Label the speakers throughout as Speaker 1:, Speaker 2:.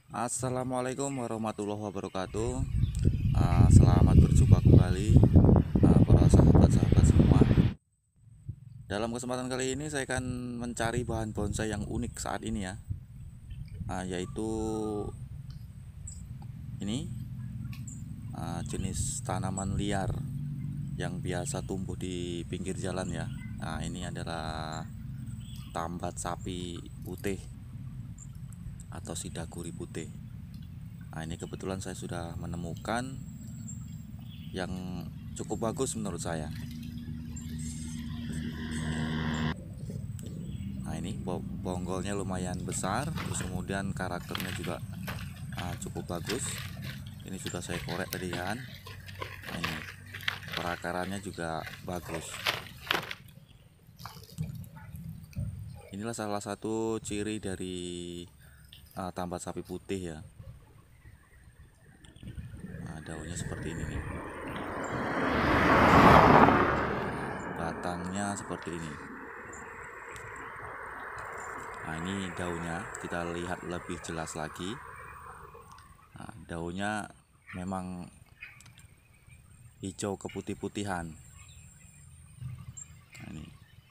Speaker 1: Assalamualaikum warahmatullahi wabarakatuh. Selamat berjumpa kembali para sahabat-sahabat semua. Dalam kesempatan kali ini saya akan mencari bahan bonsai yang unik saat ini ya, yaitu ini jenis tanaman liar yang biasa tumbuh di pinggir jalan ya. Ini adalah tambat sapi putih atau sidaguri putih. Ini kebetulan saya sudah menemukan yang cukup bagus menurut saya. Ini bonggolnya lumayan besar, terus kemudian karakternya juga cukup bagus. Ini sudah saya korek tadi kan. Ini perakarannya juga bagus. Inilah salah satu ciri dari tambat sapi putih ya. Daunnya seperti ini nih, batangnya seperti ini. Ini daunnya kita lihat lebih jelas lagi. Daunnya memang hijau keputih-putihan. Ini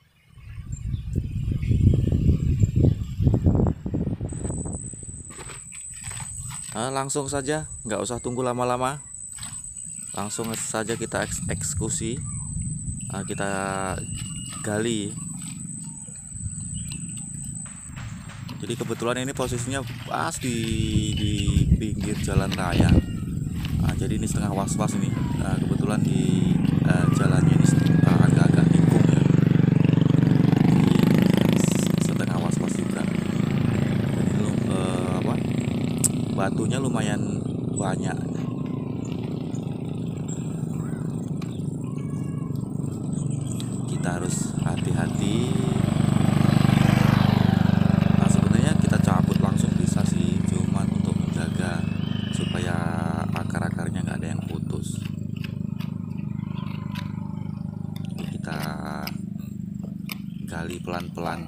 Speaker 1: langsung saja, nggak usah tunggu lama-lama, langsung saja kita eksekusi, kita gali. Jadi kebetulan ini posisinya pas di pinggir jalan raya. Jadi ini setengah was-was ini. Kebetulan di jalannya ini agak-agak nikung ya. Jadi setengah was-was juga. Dan ini batunya lumayan banyak. Kita harus hati-hati. Gali pelan-pelan.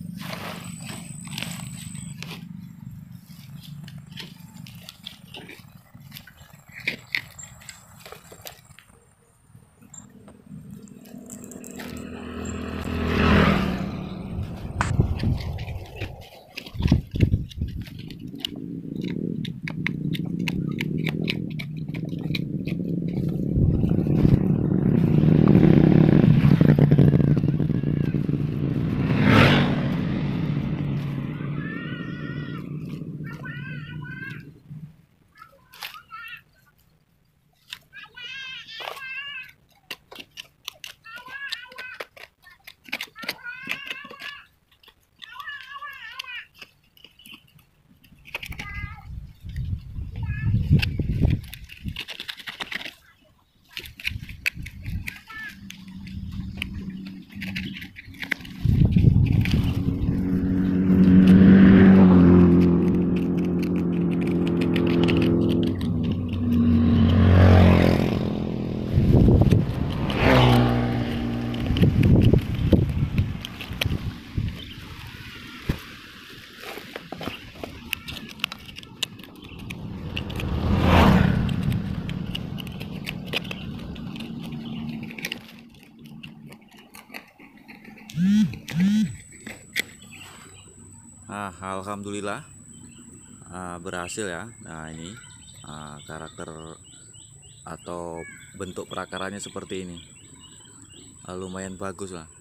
Speaker 1: Alhamdulillah berhasil ya. Ini karakter atau bentuk perakarannya seperti ini. Lumayan bagus lah.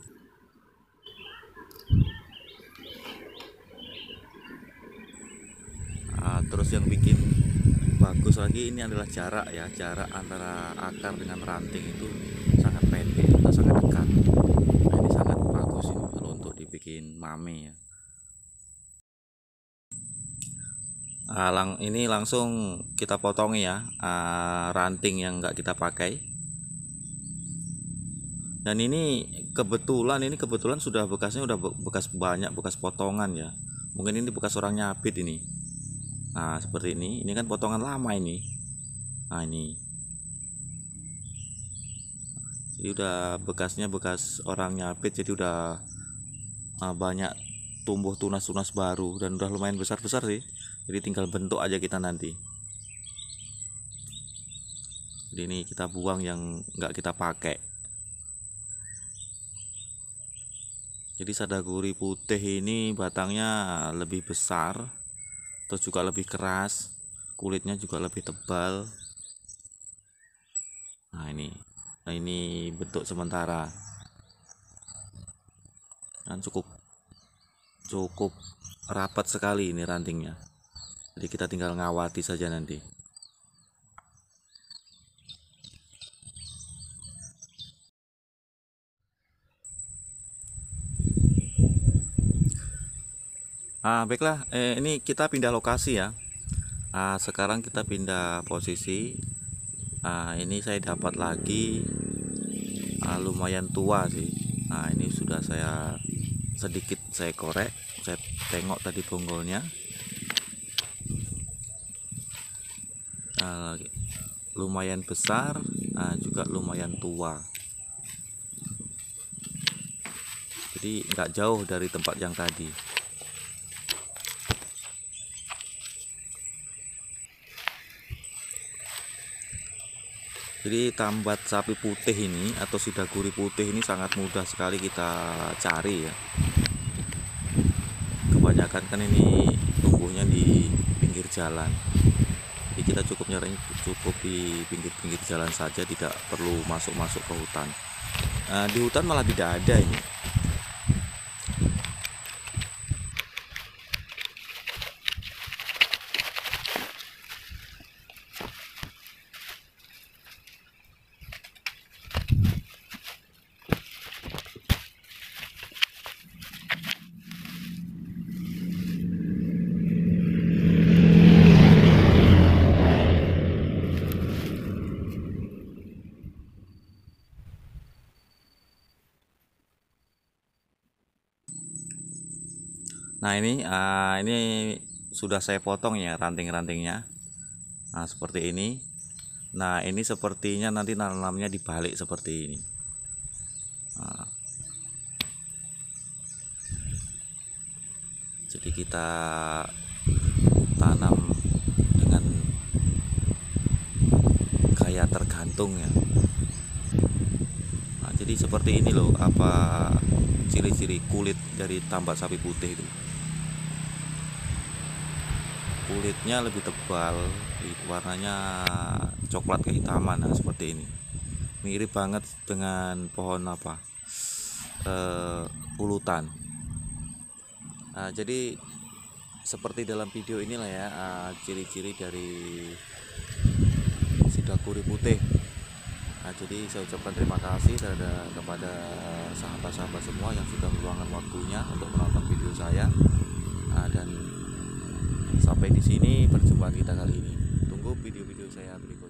Speaker 1: Terus yang bikin bagus lagi ini adalah jarak ya, jarak antara akar dengan ranting itu sangat pendek atau sangat dekat. Ini sangat bagus ini kalau untuk dibikin mame ya. Ini langsung kita potongi ya, ranting yang nggak kita pakai. Dan ini kebetulan sudah bekasnya udah bekas banyak, bekas potongan ya. Mungkin ini bekas orang nyabit ini. Seperti ini kan potongan lama ini. Ini jadi udah bekasnya bekas orang nyabit, jadi udah banyak tumbuh tunas-tunas baru dan udah lumayan besar-besar sih. Jadi tinggal bentuk aja kita nanti. Jadi ini kita buang yang nggak kita pakai. Jadi sadaguri putih ini batangnya lebih besar, terus juga lebih keras, kulitnya juga lebih tebal. Nah ini bentuk sementara. Kan cukup rapat sekali ini rantingnya. Jadi kita tinggal ngawati saja nanti. Baiklah, ini kita pindah lokasi ya. Sekarang kita pindah posisi. Ini saya dapat lagi lumayan tua sih. Ini sudah sedikit saya korek, saya tengok tadi bonggolnya. Lumayan besar, juga lumayan tua. Jadi nggak jauh dari tempat yang tadi. Jadi tambat sapi putih ini atau sidaguri putih ini sangat mudah sekali kita cari ya. Kebanyakan kan ini tumbuhnya di pinggir jalan. Jadi kita cukup di pinggir-pinggir jalan saja, tidak perlu masuk-masuk ke hutan. Di hutan malah tidak ada ini. Nah ini sudah saya potong ya ranting-rantingnya. Nah seperti ini. Nah ini sepertinya nanti nanamnya dibalik seperti ini. Jadi kita tanam dengan gaya tergantung ya. Nah jadi seperti ini loh apa ciri-ciri kulit dari tambak sapi putih itu. Kulitnya lebih tebal, warnanya coklat kehitaman. Nah seperti ini, mirip banget dengan pohon pulutan. Jadi seperti dalam video inilah ya, ciri-ciri dari sidaguri putih. Jadi saya ucapkan terima kasih kepada sahabat-sahabat semua yang sudah meluangkan waktunya untuk menonton video saya. Dan sampai di sini perjumpaan kita kali ini. Tunggu video-video saya berikutnya.